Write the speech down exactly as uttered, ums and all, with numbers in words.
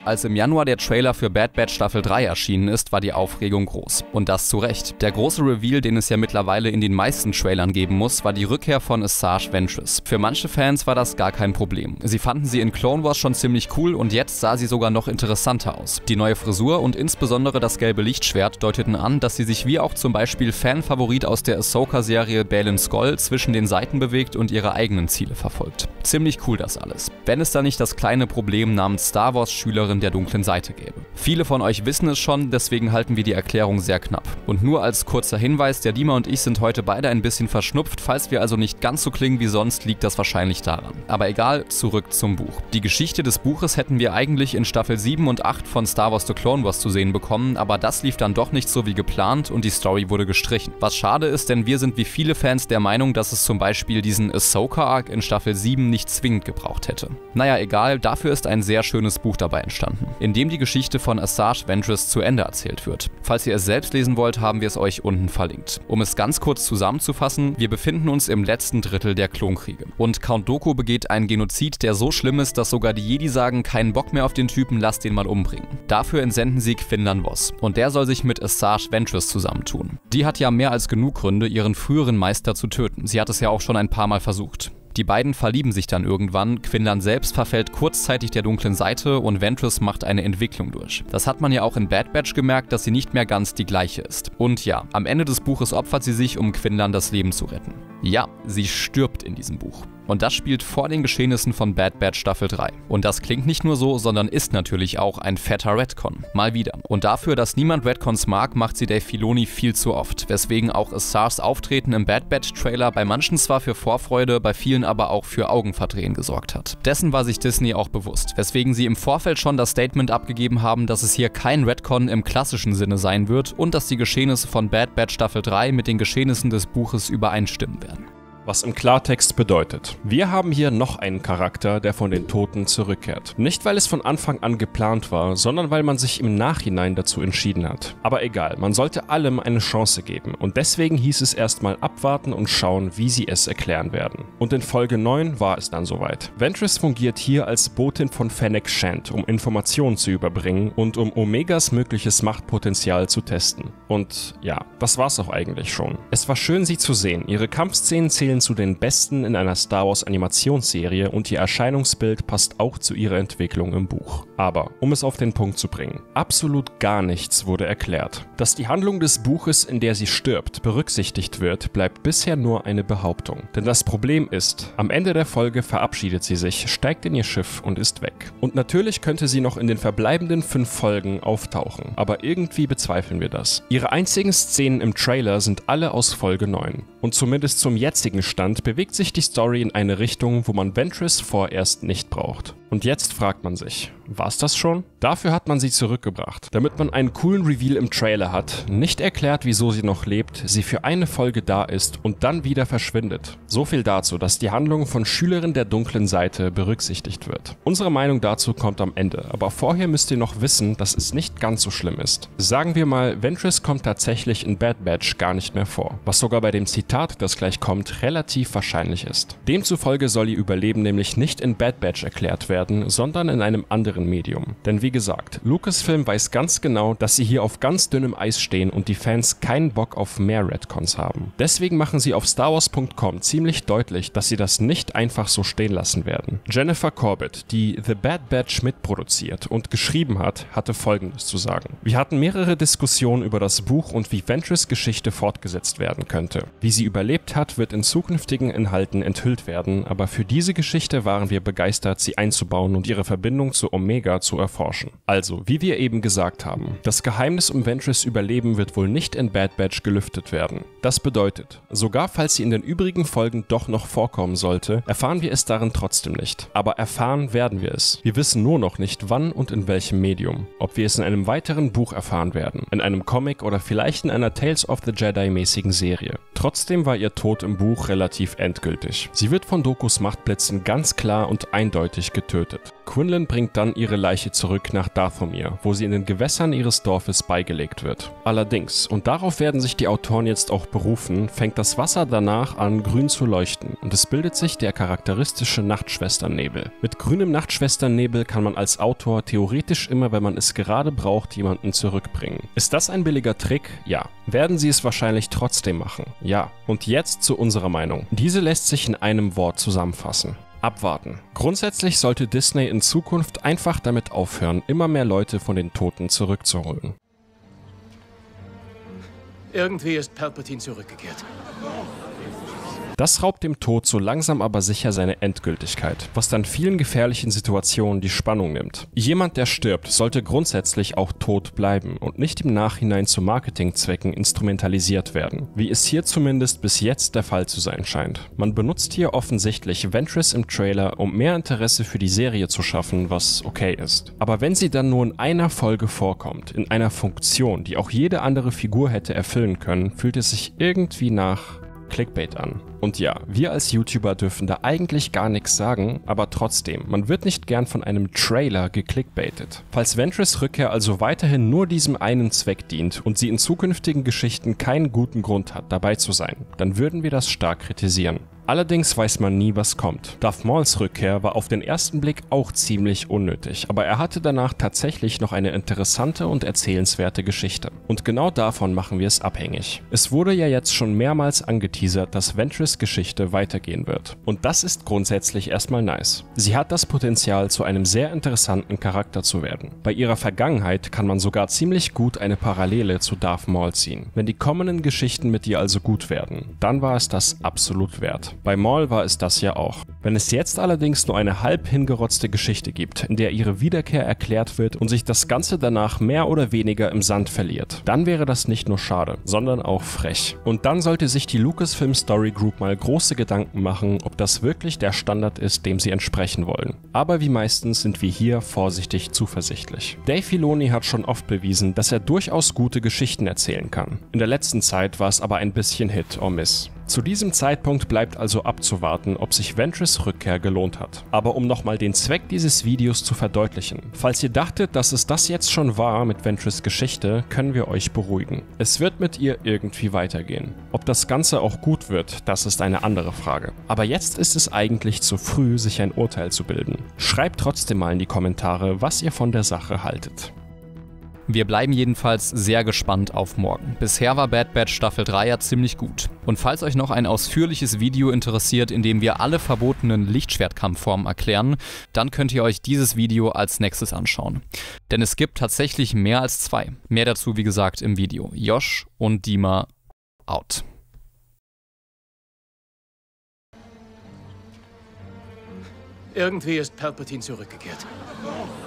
Als im Januar der Trailer für Bad Batch Staffel drei erschienen ist, war die Aufregung groß. Und das zu Recht. Der große Reveal, den es ja mittlerweile in den meisten Trailern geben muss, war die Rückkehr von Asajj Ventress. Für manche Fans war das gar kein Problem. Sie fanden sie in Clone Wars schon ziemlich cool und jetzt sah sie sogar noch interessanter aus. Die neue Frisur und insbesondere das gelbe Lichtschwert deuteten an, dass sie sich wie auch zum Beispiel Fanfavorit aus der Ahsoka-Serie Baylan Skoll zwischen den Seiten bewegt und ihre eigenen Ziele verfolgt. Ziemlich cool das alles. Wenn es da nicht das kleine Problem namens Star Wars Schülerin der dunklen Seite gäbe. Viele von euch wissen es schon, deswegen halten wir die Erklärung sehr knapp. Und nur als kurzer Hinweis, der Dima und ich sind heute beide ein bisschen verschnupft, falls wir also nicht ganz so klingen wie sonst, liegt das wahrscheinlich daran. Aber egal, zurück zum Buch. Die Geschichte des Buches hätten wir eigentlich in Staffel sieben und acht von Star Wars The Clone Wars zu sehen bekommen, aber das lief dann doch nicht so wie geplant und die Story wurde gestrichen. Was schade ist, denn wir sind wie viele Fans der Meinung, dass es zum Beispiel diesen Ahsoka-Arc in Staffel sieben nicht zwingend gebraucht hätte. Naja, egal, dafür ist ein sehr schönes Buch dabei entstanden, in dem die Geschichte von Asajj Ventress zu Ende erzählt wird. Falls ihr es selbst lesen wollt, haben wir es euch unten verlinkt. Um es ganz kurz zusammenzufassen, wir befinden uns im letzten Drittel der Klonkriege. Und Count Dooku begeht einen Genozid, der so schlimm ist, dass sogar die Jedi sagen, keinen Bock mehr auf den Typen, lasst den mal umbringen. Dafür entsenden sie Quinlan Vos. Und der soll sich mit Asajj Ventress zusammentun. Die hat ja mehr als genug Gründe, ihren früheren Meister zu töten. Sie hat es ja auch schon ein paar Mal versucht. Die beiden verlieben sich dann irgendwann, Quinlan selbst verfällt kurzzeitig der dunklen Seite und Ventress macht eine Entwicklung durch. Das hat man ja auch in Bad Batch gemerkt, dass sie nicht mehr ganz die gleiche ist. Und ja, am Ende des Buches opfert sie sich, um Quinlan das Leben zu retten. Ja, sie stirbt in diesem Buch. Und das spielt vor den Geschehnissen von Bad Batch Staffel drei. Und das klingt nicht nur so, sondern ist natürlich auch ein fetter Retcon. Mal wieder. Und dafür, dass niemand Retcons mag, macht sie Dave Filoni viel zu oft. Weswegen auch Asajjs Auftreten im Bad Batch Trailer bei manchen zwar für Vorfreude, bei vielen aber auch für Augenverdrehen gesorgt hat. Dessen war sich Disney auch bewusst. Weswegen sie im Vorfeld schon das Statement abgegeben haben, dass es hier kein Retcon im klassischen Sinne sein wird und dass die Geschehnisse von Bad Batch Staffel drei mit den Geschehnissen des Buches übereinstimmen werden. Was im Klartext bedeutet, wir haben hier noch einen Charakter, der von den Toten zurückkehrt. Nicht, weil es von Anfang an geplant war, sondern weil man sich im Nachhinein dazu entschieden hat. Aber egal, man sollte allem eine Chance geben und deswegen hieß es erstmal abwarten und schauen, wie sie es erklären werden. Und in Folge neun war es dann soweit. Ventress fungiert hier als Botin von Fennec Shand, um Informationen zu überbringen und um Omegas mögliches Machtpotenzial zu testen. Und ja, das war's auch eigentlich schon. Es war schön, sie zu sehen. Ihre Kampfszenen zählen zu den besten in einer Star Wars Animationsserie und ihr Erscheinungsbild passt auch zu ihrer Entwicklung im Buch. Aber, um es auf den Punkt zu bringen, absolut gar nichts wurde erklärt. Dass die Handlung des Buches, in der sie stirbt, berücksichtigt wird, bleibt bisher nur eine Behauptung. Denn das Problem ist, am Ende der Folge verabschiedet sie sich, steigt in ihr Schiff und ist weg. Und natürlich könnte sie noch in den verbleibenden fünf Folgen auftauchen, aber irgendwie bezweifeln wir das. Ihre einzigen Szenen im Trailer sind alle aus Folge neun. Und zumindest zum jetzigen Stand bewegt sich die Story in eine Richtung, wo man Ventress vorerst nicht braucht. Und jetzt fragt man sich, war's das schon? Dafür hat man sie zurückgebracht, damit man einen coolen Reveal im Trailer hat, nicht erklärt, wieso sie noch lebt, sie für eine Folge da ist und dann wieder verschwindet. So viel dazu, dass die Handlung von Schülerin der dunklen Seite berücksichtigt wird. Unsere Meinung dazu kommt am Ende, aber vorher müsst ihr noch wissen, dass es nicht ganz so schlimm ist. Sagen wir mal, Ventress kommt tatsächlich in Bad Batch gar nicht mehr vor, was sogar bei dem Zitat, das gleich kommt, relativ wahrscheinlich ist. Demzufolge soll ihr Überleben nämlich nicht in Bad Batch erklärt werden, sondern in einem anderen Medium. Denn wie gesagt, Lucasfilm weiß ganz genau, dass sie hier auf ganz dünnem Eis stehen und die Fans keinen Bock auf mehr Retcons haben. Deswegen machen sie auf Star Wars Punkt com ziemlich deutlich, dass sie das nicht einfach so stehen lassen werden. Jennifer Corbett, die The Bad Batch mitproduziert und geschrieben hat, hatte Folgendes zu sagen. Wir hatten mehrere Diskussionen über das Buch und wie Ventress Geschichte fortgesetzt werden könnte. Wie sie überlebt hat, wird in zukünftigen Inhalten enthüllt werden, aber für diese Geschichte waren wir begeistert, sie einzubauen und ihre Verbindung zu Omega zu erforschen. Also, wie wir eben gesagt haben, das Geheimnis um Ventress Überleben wird wohl nicht in Bad Batch gelüftet werden. Das bedeutet, sogar falls sie in den übrigen Folgen doch noch vorkommen sollte, erfahren wir es darin trotzdem nicht. Aber erfahren werden wir es. Wir wissen nur noch nicht, wann und in welchem Medium. Ob wir es in einem weiteren Buch erfahren werden, in einem Comic oder vielleicht in einer Tales of the Jedi mäßigen Serie. Trotzdem war ihr Tod im Buch relativ endgültig. Sie wird von Dookus Machtblitzen ganz klar und eindeutig getötet. Quinlan bringt dann ihre Leiche zurück nach Dathomir, wo sie in den Gewässern ihres Dorfes beigelegt wird. Allerdings, und darauf werden sich die Autoren jetzt auch berufen, fängt das Wasser danach an grün zu leuchten und es bildet sich der charakteristische Nachtschwesternnebel. Mit grünem Nachtschwesternnebel kann man als Autor theoretisch immer, wenn man es gerade braucht, jemanden zurückbringen. Ist das ein billiger Trick? Ja. Werden sie es wahrscheinlich trotzdem machen? Ja. Und jetzt zu unserer Meinung. Diese lässt sich in einem Wort zusammenfassen. Abwarten. Grundsätzlich sollte Disney in Zukunft einfach damit aufhören, immer mehr Leute von den Toten zurückzuholen. Irgendwie ist Palpatine zurückgekehrt. Das raubt dem Tod so langsam aber sicher seine Endgültigkeit, was dann vielen gefährlichen Situationen die Spannung nimmt. Jemand, der stirbt, sollte grundsätzlich auch tot bleiben und nicht im Nachhinein zu Marketingzwecken instrumentalisiert werden, wie es hier zumindest bis jetzt der Fall zu sein scheint. Man benutzt hier offensichtlich Ventress im Trailer, um mehr Interesse für die Serie zu schaffen, was okay ist. Aber wenn sie dann nur in einer Folge vorkommt, in einer Funktion, die auch jede andere Figur hätte erfüllen können, fühlt es sich irgendwie nach Clickbait an. Und ja, wir als YouTuber dürfen da eigentlich gar nichts sagen, aber trotzdem, man wird nicht gern von einem Trailer geklickbaitet. Falls Ventress Rückkehr also weiterhin nur diesem einen Zweck dient und sie in zukünftigen Geschichten keinen guten Grund hat, dabei zu sein, dann würden wir das stark kritisieren. Allerdings weiß man nie, was kommt. Darth Mauls Rückkehr war auf den ersten Blick auch ziemlich unnötig, aber er hatte danach tatsächlich noch eine interessante und erzählenswerte Geschichte. Und genau davon machen wir es abhängig. Es wurde ja jetzt schon mehrmals angeteasert, dass Ventress Geschichte weitergehen wird. Und das ist grundsätzlich erstmal nice. Sie hat das Potenzial, zu einem sehr interessanten Charakter zu werden. Bei ihrer Vergangenheit kann man sogar ziemlich gut eine Parallele zu Darth Maul ziehen. Wenn die kommenden Geschichten mit ihr also gut werden, dann war es das absolut wert. Bei Maul war es das ja auch. Wenn es jetzt allerdings nur eine halb hingerotzte Geschichte gibt, in der ihre Wiederkehr erklärt wird und sich das Ganze danach mehr oder weniger im Sand verliert, dann wäre das nicht nur schade, sondern auch frech. Und dann sollte sich die Lucasfilm Story Group mal große Gedanken machen, ob das wirklich der Standard ist, dem sie entsprechen wollen. Aber wie meistens sind wir hier vorsichtig zuversichtlich. Dave Filoni hat schon oft bewiesen, dass er durchaus gute Geschichten erzählen kann. In der letzten Zeit war es aber ein bisschen Hit or Miss. Zu diesem Zeitpunkt bleibt also abzuwarten, ob sich Ventress Rückkehr gelohnt hat. Aber um nochmal den Zweck dieses Videos zu verdeutlichen: Falls ihr dachtet, dass es das jetzt schon war mit Ventress Geschichte, können wir euch beruhigen. Es wird mit ihr irgendwie weitergehen. Ob das Ganze auch gut wird, das ist eine andere Frage. Aber jetzt ist es eigentlich zu früh, sich ein Urteil zu bilden. Schreibt trotzdem mal in die Kommentare, was ihr von der Sache haltet. Wir bleiben jedenfalls sehr gespannt auf morgen. Bisher war Bad Batch Staffel drei ja ziemlich gut. Und falls euch noch ein ausführliches Video interessiert, in dem wir alle verbotenen Lichtschwertkampfformen erklären, dann könnt ihr euch dieses Video als nächstes anschauen. Denn es gibt tatsächlich mehr als zwei. Mehr dazu, wie gesagt, im Video. Josh und Dima out. Irgendwie ist Palpatine zurückgekehrt.